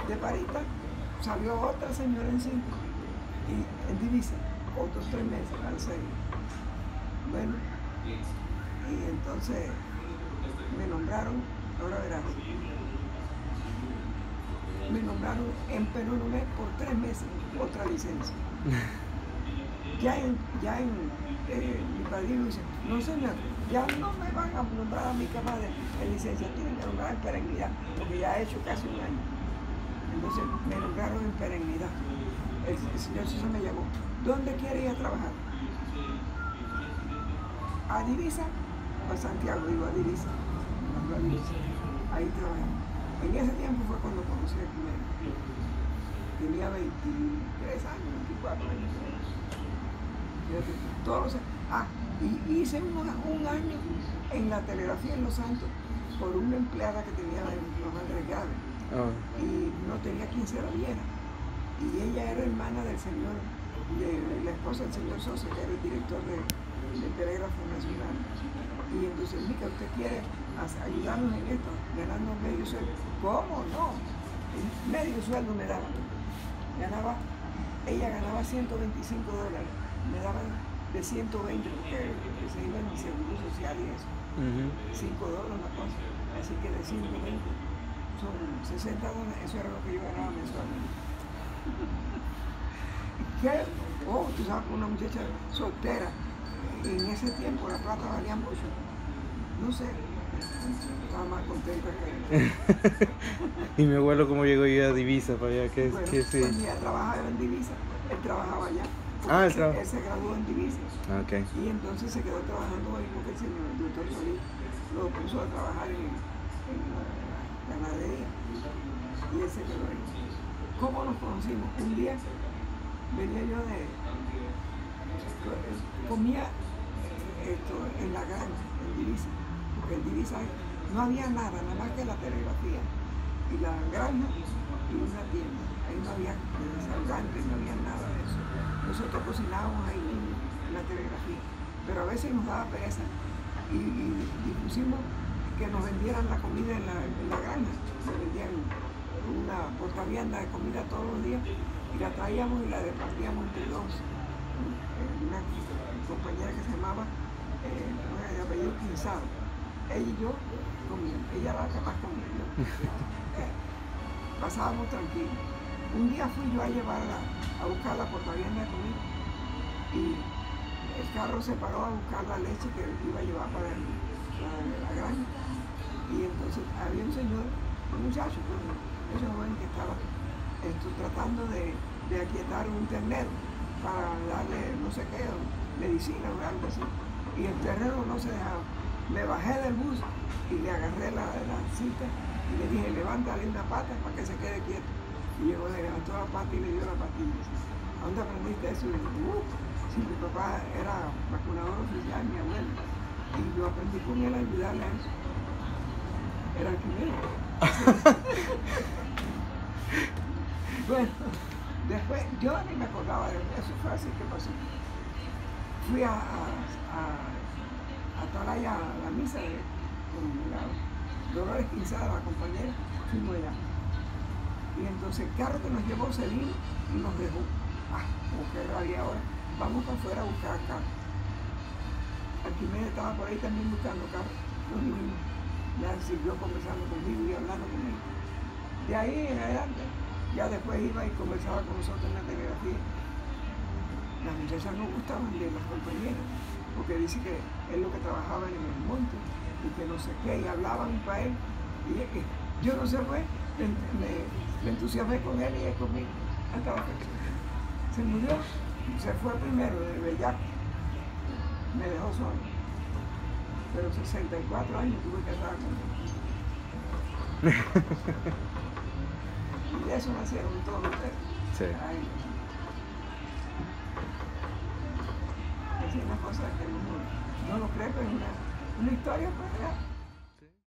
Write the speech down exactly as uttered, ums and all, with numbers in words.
de Parita salió otra señora en cinco, y en divisa, otros tres meses, al seis. Bueno, y entonces me nombraron, ahora verás, me nombraron en Penónome por tres meses, otra licencia. Ya en, ya en eh, mi padrino dice, no señor, ya no me van a nombrar a mi cama de, de licencia, tienen que nombrar en perennidad, porque ya he hecho casi un año. Entonces me nombraron en perennidad. El, el señor César me llamó, ¿dónde quiere ir a trabajar? ¿A Divisa o a Santiago? Digo, a Divisa. A Divisa. Ahí trabajamos. En ese tiempo fue cuando conocí a Primero. Tenía veintitrés años, veinticuatro años. Todos los, ah, y hice un, un año en la telegrafía en Los Santos por una empleada que tenía la madre grave. Oh. Y no tenía quien se la viera. Y ella era hermana del señor, de la esposa del señor Sosa, que era el director de, del Telégrafo Nacional. Y entonces, Mica, ¿usted quiere ayudarnos en esto? Ganando medio sueldo. ¿Cómo? No. Medio sueldo me daba. Ganaba, ella ganaba ciento veinticinco dólares. Me daban de ciento veinte porque se iba en mi seguro social y eso. Uh-huh. cinco dólares una cosa. Así que de ciento veinte son sesenta dólares. Eso era lo que yo ganaba mensualmente. ¿Qué? Oh, tú sabes, una muchacha soltera. En ese tiempo la plata valía mucho. No sé. Estaba más contenta que... Y mi abuelo, ¿cómo llegó yo a Divisa para allá? ¿Qué, bueno, qué sí? Cuando ella trabajaba en Divisa, él trabajaba allá. Ah, él, se, él se graduó en Divisa. Okay. Y entonces se quedó trabajando ahí porque el señor el doctor Solís lo puso a trabajar en, en la, la ganadería. Y él se quedó ahí. ¿Cómo nos conocimos? Un día venía yo de... comía esto en la granja, en Divisa. Porque en Divisa no había nada, nada más que la telegrafía. Y la granja y una tienda. Ahí no había restaurantes, no había nada de eso. Nosotros cocinábamos ahí mismo en la telegrafía, pero a veces nos daba pereza y, y, y pusimos que nos vendieran la comida en la, en la granja. Nos vendían una portavianda de comida todos los días y la traíamos y la repartíamos entre dos. Una compañera que se llamaba eh, de apellido Quinzado. Ella y yo comíamos, ella era la que más comía. Yo. Eh, pasábamos tranquilos. Un día fui yo a llevarla a buscar la portavianda de comida y el carro se paró a buscar la leche que iba a llevar para el, la, la granja. Y entonces había un señor, un muchacho, ese joven que estaba esto, tratando de, de aquietar un ternero para darle no sé qué, medicina o algo así. Y el ternero no se dejaba. Me bajé del bus y le agarré la, la cinta y le dije, levántale una pata para que se quede quieto. Y llegó, le levantó la pata y le dio la patilla. ¿A dónde aprendiste eso? Y le dije, uh, si mi papá era vacunador oficial, mi abuelo. Y yo aprendí con él a ayudarle a eso. Era el primero. Bueno, después, yo ni me acordaba de eso, fue así que pasó. Fui a, a, a, a Atalaya, a la misa de con la Dolores Quinzada, la compañera, fuimos allá. Y entonces el carro que nos llevó se vino y nos dejó. Ah, como que rabia ahora. Vamos para afuera a buscar carro. Arquímedes estaba por ahí también buscando carro. Nos vinimos. Ya siguió conversando conmigo y hablando conmigo. De ahí en adelante, ya después iba y conversaba con nosotros en la telegrafía. Las muchachas no gustaban de las compañeras, porque dice que es lo que trabajaba en el monte y que no sé qué, y hablaban para él. Y es que yo no sé, fue, me, me, me entusiasmé con él y él conmigo. Hasta la fecha. Se murió, se fue primero de bellaco, me dejó solo. Pero sesenta y cuatro años tuve que estar con él. Y de eso nacieron todos ustedes. Sí. Ay, es una cosa que uno no lo cree, pero es una, una historia pues real.